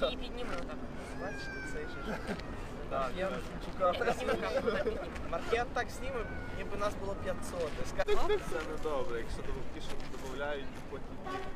І підніми отак. Бачите, цей же. Маркіян чекав. Маркіян так зніме, ніби нас було 500. Це не добре, якщо ті, що додають, потім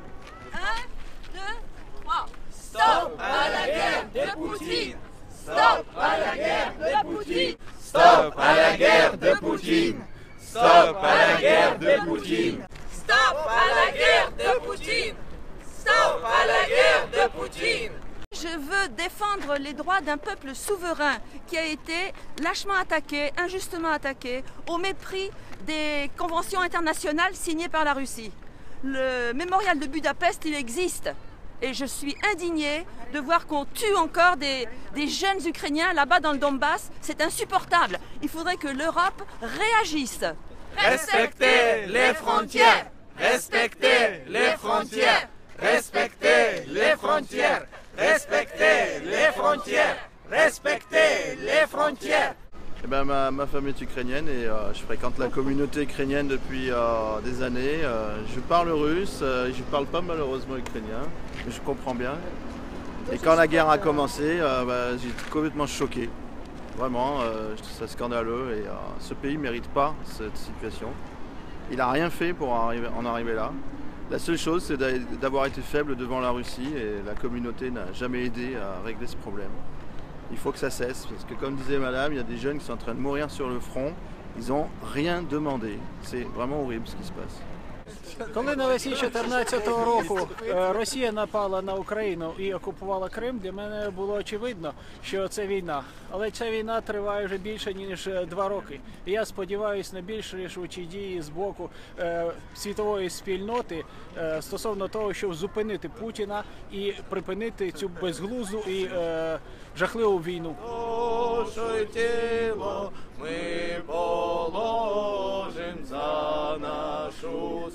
Stop à la guerre de Poutine! Stop à la guerre de Poutine! Stop à la guerre de Poutine! Stop à la guerre de Poutine! Stop à la guerre de Poutine! Stop à la guerre de Poutine! Je veux défendre les droits d'un peuple souverain qui a été lâchement attaqué, injustement attaqué, au mépris des conventions internationales signées par la Russie. Le mémorial de Budapest, il existe. Et je suis indignée de voir qu'on tue encore des jeunes Ukrainiens là-bas dans le Donbass. C'est insupportable. Il faudrait que l'Europe réagisse. Respectez les frontières! Respectez les frontières! Respectez les frontières! Respectez les frontières! Respectez les frontières! Eh ben, ma femme est ukrainienne et je fréquente la communauté ukrainienne depuis des années. Je parle russe, je ne parle pas malheureusement ukrainien, mais je comprends bien. Et quand la guerre a commencé, j'étais complètement choqué. Vraiment, je trouve ça scandaleux et ce pays ne mérite pas cette situation. Il n'a rien fait pour en arriver là. La seule chose, c'est d'avoir été faible devant la Russie et la communauté n'a jamais aidé à régler ce problème. Il faut que ça cesse, parce que comme disait madame, il y a des jeunes qui sont en train de mourir sur le front, ils n'ont rien demandé. C'est vraiment horrible ce qui se passe. Коли навесні 2014 року Росія напала на Україну і окупувала Крим, для мене було очевидно, що це війна. Але ця війна триває вже більше, ніж 2 роки. І я сподіваюся на більш рішучі дії з боку світової спільноти стосовно того, щоб зупинити Путіна і припинити цю безглузду і жахливу війну. Душу тіло ми положим за нашу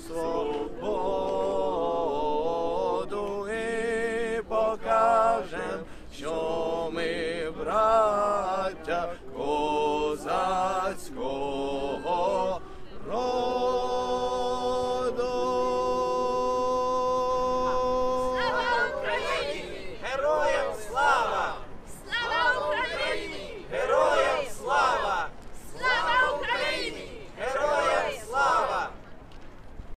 свободу і покажем, що ми браття козацького